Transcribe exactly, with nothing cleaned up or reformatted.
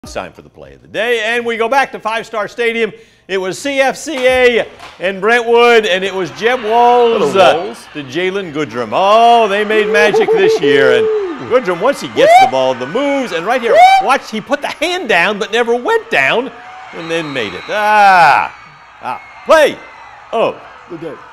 It's time for the play of the day, and we go back to Five Star Stadium. It was C F C A and Brentwood, and it was Jeb Walls uh, to Jalen Goodrum. Oh, they made magic this year, and Goodrum, once he gets the ball, the moves, and right here, watch, he put the hand down but never went down, and then made it. Ah, ah, play of the day.